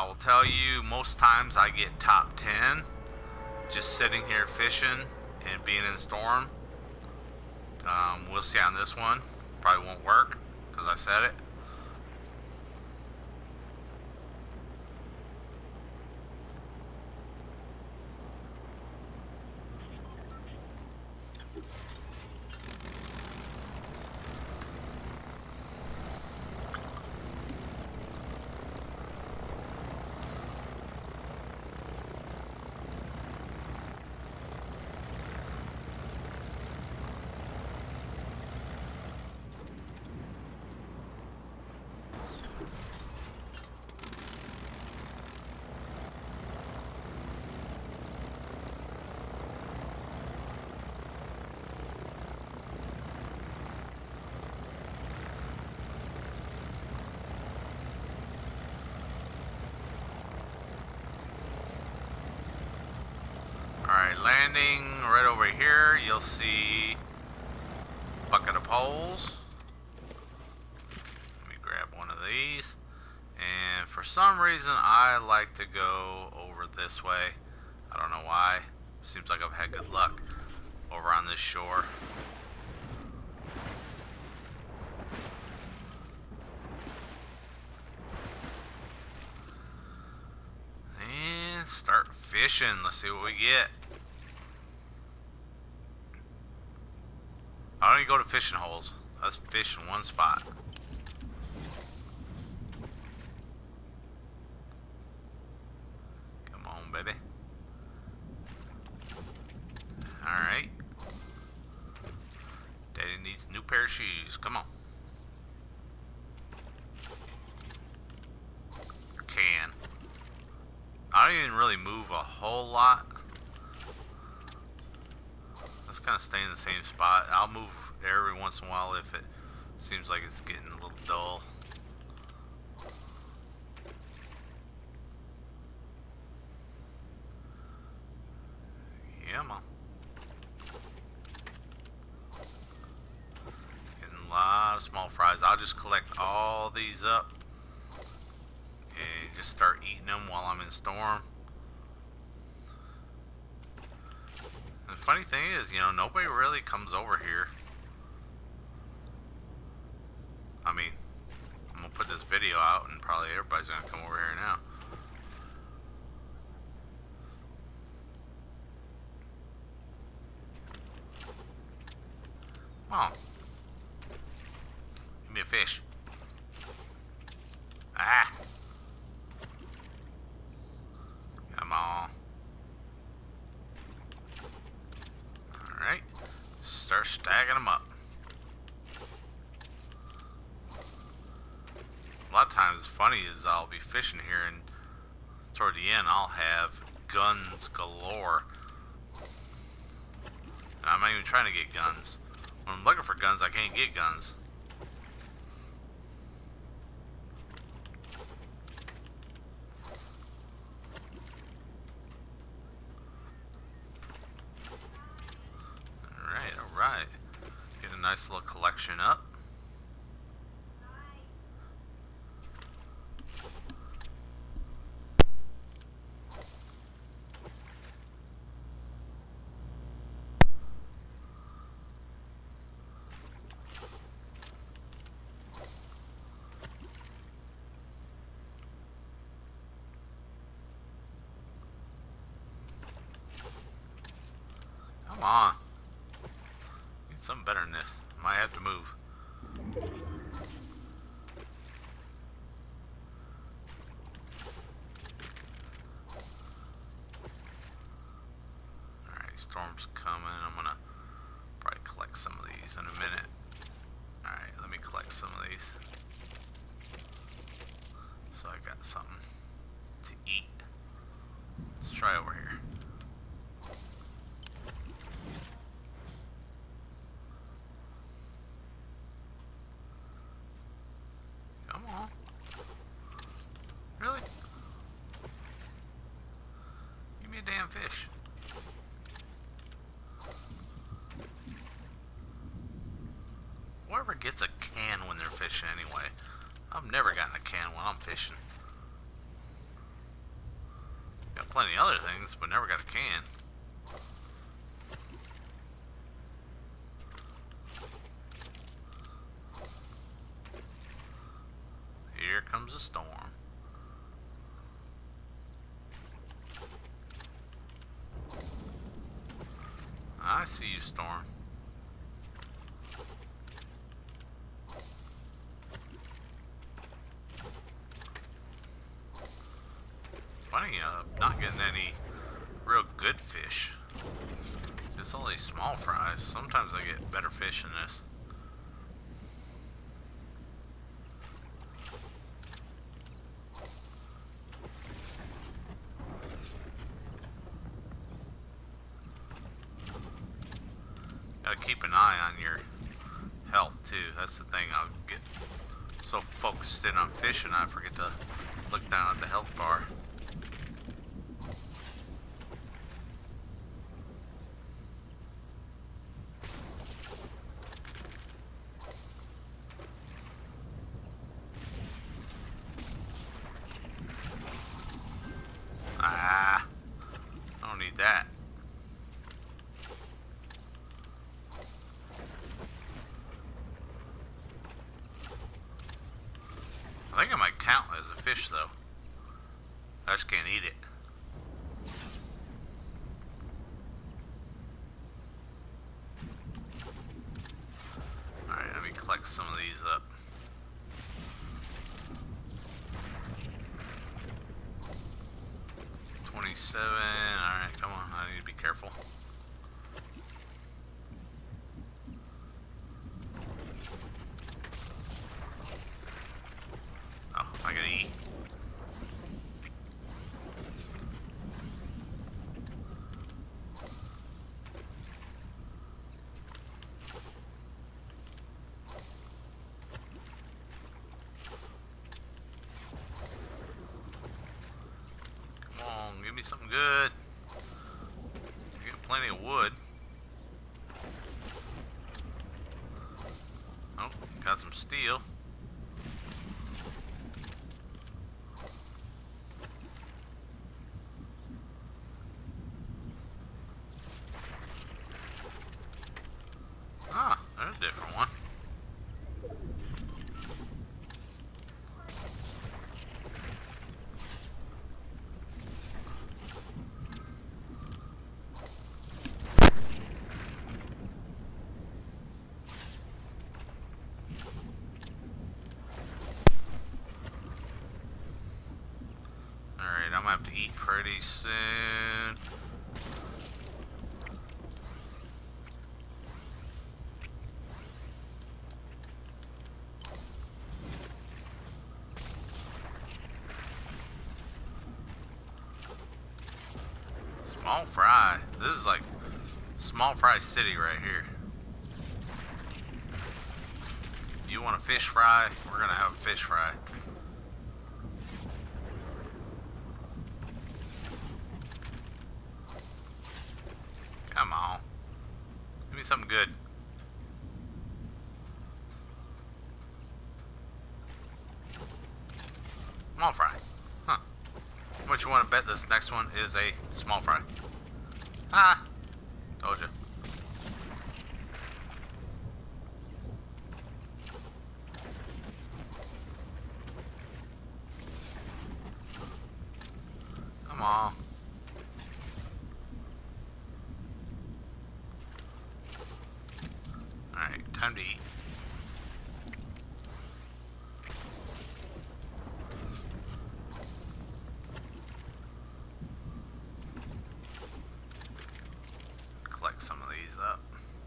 I will tell you, most times I get top 10 just sitting here fishing and being in storm. We'll see on this one. Probably won't work because I said it. Alright, landing right over here, you'll see a bucket of poles. Let me grab one of these. And for some reason, I like to go over this way. I don't know why. Seems like I've had good luck over on this shore. And start fishing. Let's see what we get. I don't even go to fishing holes. Let's fish in one spot. Come on, baby. Alright. Daddy needs a new pair of shoes. Come on. Can. I don't even really move a whole lot. Let's kind of stay in the same spot. I'll move every once in a while if it seems like it's getting a little dull. Yeah, man. Getting a lot of small fries. I'll just collect all these up and just start eating them while I'm in storm. And the funny thing is, you know, nobody really comes over here. I mean, I'm gonna put this video out and probably everybody's gonna come over here now. Come on. Give me a fish. Ah. Come on. Alright. Start stacking them up. A lot of times, it's funny is I'll be fishing here and toward the end I'll have guns galore. And I'm not even trying to get guns. When I'm looking for guns, I can't get guns. Alright, alright. Get a nice little collection up. Come on. Need something better than this. Might have to move. Alright, storm's coming. I'm gonna probably collect some of these in a minute. Alright, let me collect some of these. So I got something to eat. Let's try over here. Come on. Really? Give me a damn fish. Whoever gets a can when they're fishing anyway. I've never gotten a can when I'm fishing. plenty of other things, but never got a can. Here comes a storm. I see you, Storm. Funny, not getting any real good fish. It's only small fries. Sometimes I get better fish than this. Gotta keep an eye on your health too. That's the thing. I'll get so focused in on fishing I forget to look down at the health bar. Ah, I don't need that. I think it might count as a fish though. I just can't eat it. Alright, let me collect some of these up. $27. Alright, come on. I need to be careful. Oh, I gotta eat. Come on, give me something good. You got plenty of wood. Oh, got some steel. Ah, there's a different one. Alright, I'm gonna have to eat pretty soon. Small fry. This is like small fry city right here. You want a fish fry? We're gonna have a fish fry. Come on. Give me something good. Small fry. Huh. How much you want to bet this next one is a small fry? Ah. Told you. Come on. Alright, time to eat. Collect some of these up.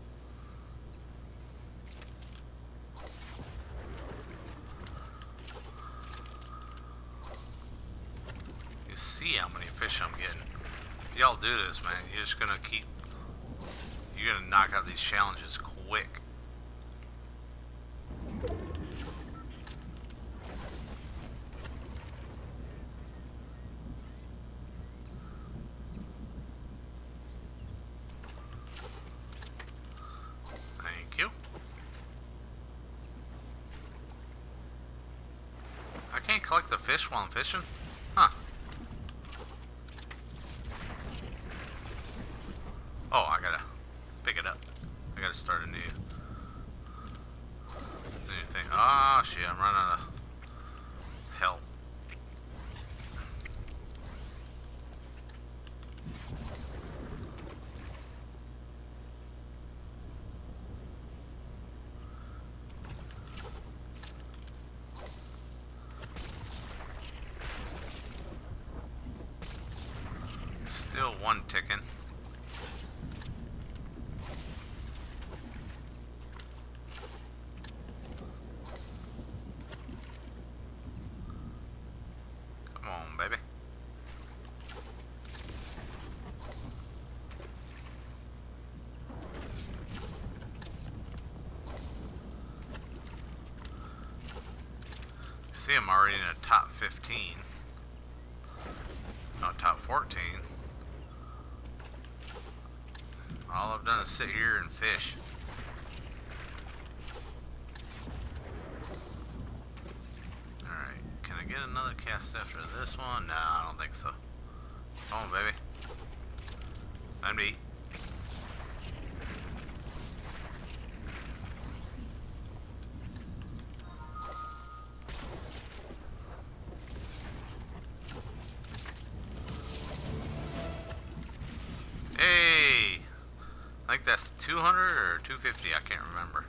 You see how many fish I'm getting. If y'all do this, man, you're just gonna keep... You're gonna knock out these challenges quick. Thank you. I can't collect the fish while I'm fishing? Huh. Still one ticking. Come on, baby. See, I'm already in the top 15. No, top 14. All I've done is sit here and fish. Alright, can I get another cast after this one? No, I don't think so. Come on, baby. Time to eat. Hey! I think that's 200 or 250, I can't remember.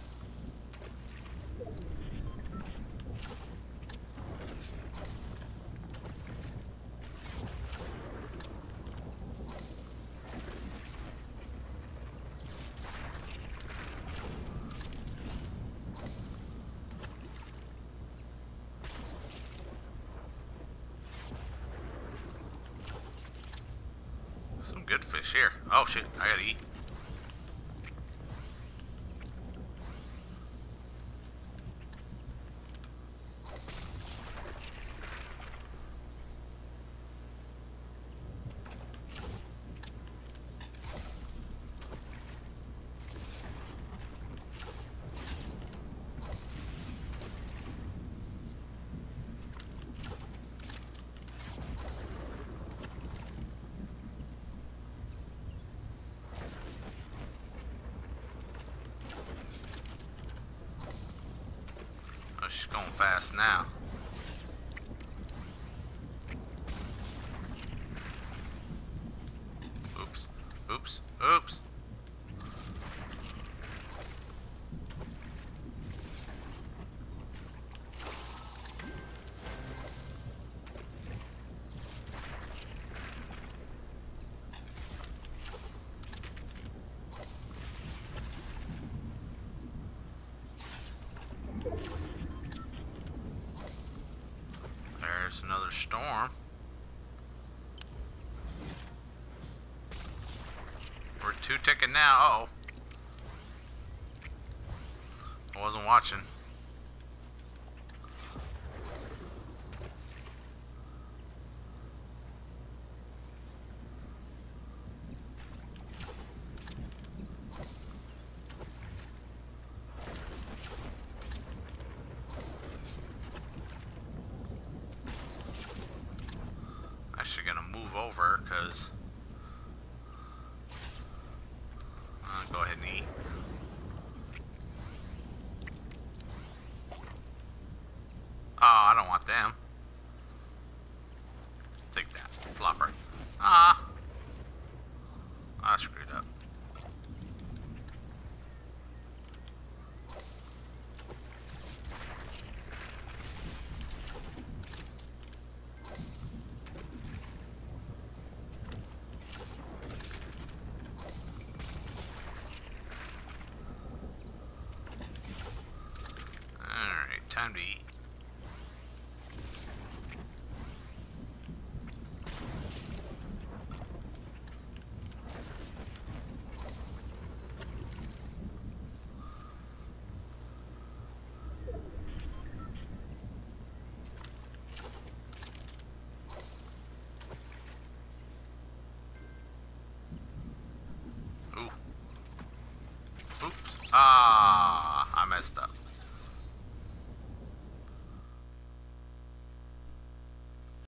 Some good fish here. Oh shit, I gotta eat. Oh, she's going fast now. Oops. Oops. Oops. There's another storm. We're 2 ticking now. Uh oh. I wasn't watching. Actually gonna move over because I'll go ahead and eat. Oh, I don't want them. Take that, flopper. Ah.